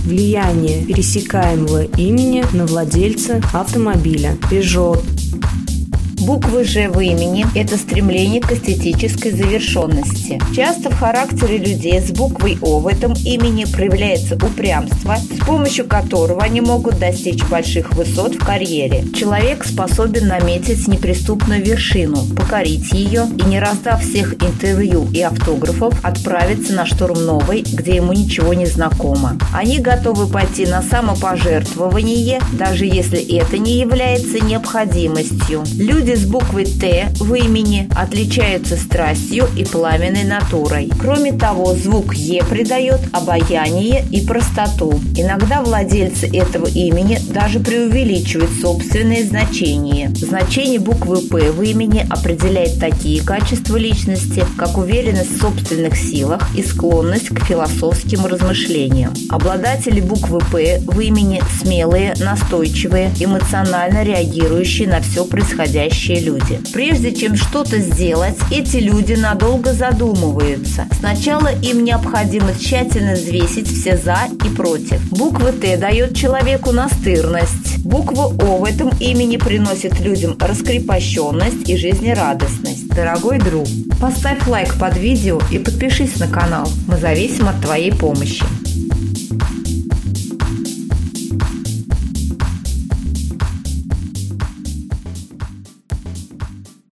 Влияние пересекаемого имени на владельца автомобиля. Peugeot. Буквы «Ж» в имени – это стремление к эстетической завершенности. Часто в характере людей с буквой «О» в этом имени проявляется упрямство, с помощью которого они могут достичь больших высот в карьере. Человек способен наметить неприступную вершину, покорить ее и, не раздав всех интервью и автографов, отправиться на штурм новой, где ему ничего не знакомо. Они готовы пойти на самопожертвование, даже если это не является необходимостью. Люди с буквой «Т» в имени отличаются страстью и пламенной натурой. Кроме того, звук «Е» придает обаяние и простоту. Иногда владельцы этого имени даже преувеличивают собственное значение. Значение буквы «П» в имени определяет такие качества личности, как уверенность в собственных силах и склонность к философским размышлениям. Обладатели буквы «П» в имени смелые, настойчивые, эмоционально реагирующие на все происходящее люди. Прежде чем что-то сделать, эти люди надолго задумываются. Сначала им необходимо тщательно взвесить все «за» и «против». Буква «Т» дает человеку настырность. Буква «О» в этом имени приносит людям раскрепощенность и жизнерадостность. Дорогой друг, поставь лайк под видео и подпишись на канал. Мы зависим от твоей помощи.